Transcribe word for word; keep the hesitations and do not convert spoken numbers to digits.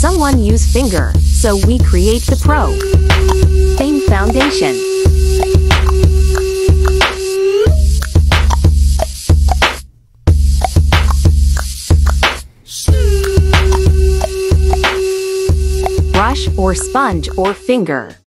Someone use finger, so we create the pro. Fame Foundation. Brush or sponge or finger.